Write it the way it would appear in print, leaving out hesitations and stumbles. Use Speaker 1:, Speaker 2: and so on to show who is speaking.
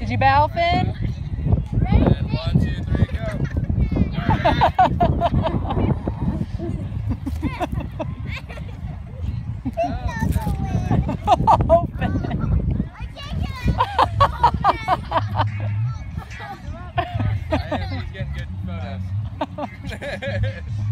Speaker 1: Did you bow, Finn?
Speaker 2: And 1, 2, 3, go.
Speaker 1: Oh, Finn.
Speaker 2: He's getting good photos.